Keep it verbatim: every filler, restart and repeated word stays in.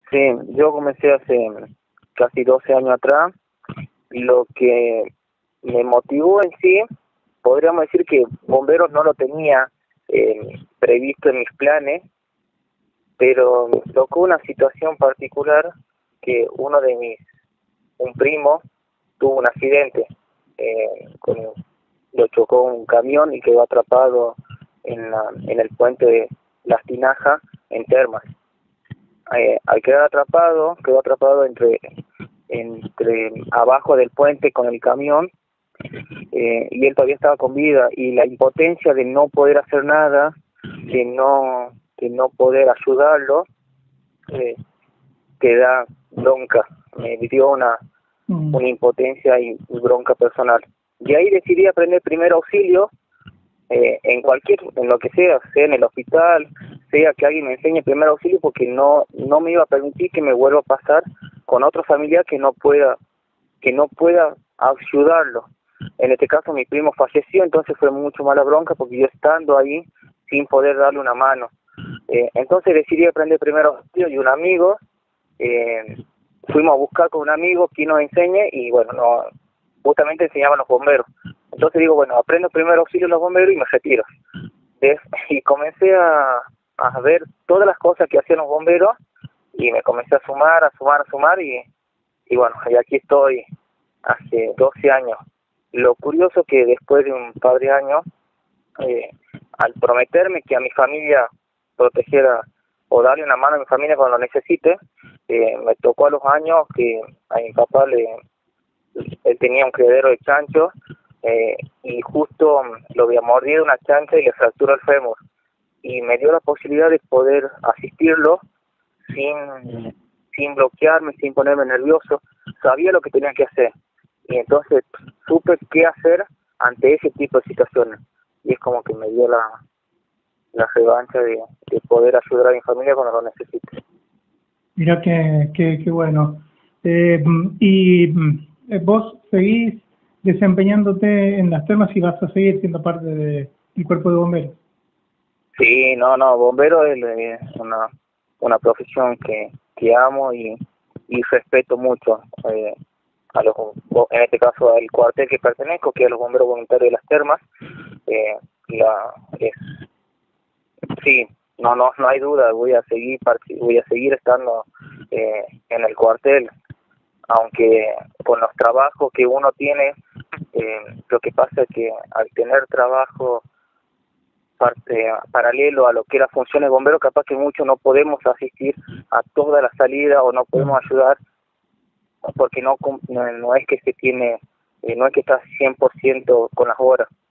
Sí, yo comencé hace casi doce años atrás. Lo que me motivó en sí, podríamos decir que bomberos no lo tenía eh, previsto en mis planes, pero me tocó una situación particular que uno de mis, un primo, tuvo un accidente, eh, con, lo chocó un camión y quedó atrapado en, la, en el puente de Las Tinajas, en Termas. Eh, al quedar atrapado, quedó atrapado entre, entre abajo del puente con el camión, eh, y él todavía estaba con vida, y la impotencia de no poder hacer nada, de no, de no poder ayudarlo, eh, te da bronca, me dio una, mm. una impotencia y bronca personal. Y ahí decidí aprender primer auxilio, eh, en cualquier, en lo que sea, sea en el hospital, sea que alguien me enseñe primer auxilio, porque no, no me iba a permitir que me vuelva a pasar con otro familiar que no pueda, que no pueda ayudarlo. En este caso mi primo falleció, entonces fue mucho más la bronca, porque yo estando ahí sin poder darle una mano. Eh, entonces decidí aprender primer auxilio, y un amigo, eh, fuimos a buscar con un amigo quien nos enseñe, y bueno, no, justamente enseñaban los bomberos. Entonces digo, bueno, aprendo primer auxilio los bomberos y me retiro. ¿Ves? Y comencé a, a ver todas las cosas que hacían los bomberos, y me comencé a sumar, a sumar, a sumar, y, y bueno, y aquí estoy hace doce años. Lo curioso que después de un par de años, eh, al prometerme que a mi familia protegiera o darle una mano a mi familia cuando lo necesite, eh, me tocó a los años que a mi papá le, él tenía un criadero de chanchos, eh, y justo lo había mordido una chancha y le fracturó el fémur, y me dio la posibilidad de poder asistirlo sin, sin bloquearme, sin ponerme nervioso. Sabía lo que tenía que hacer, y entonces supe qué hacer ante ese tipo de situaciones, y es como que me dio la, la revancha de, de poder ayudar a mi familia cuando lo necesite. Mira qué, qué, qué bueno. Eh, y eh, vos seguís desempeñándote en las termas y vas a seguir siendo parte de, del cuerpo de bomberos. Sí, no, no, bombero es eh, una, una profesión que, que amo y, y respeto mucho. Eh, a los, en este caso al cuartel que pertenezco, que es a los bomberos voluntarios de las termas. Eh, la, es, sí, no, no, no hay duda, voy a seguir, voy a seguir estando eh, en el cuartel, aunque con los trabajos que uno tiene, eh, lo que pasa es que al tener trabajo parte paralelo a lo que era funciones de bombero, capaz que muchos no podemos asistir a toda la salida o no podemos ayudar, porque no no, no es que se tiene, eh, no es que está cien por ciento con las horas.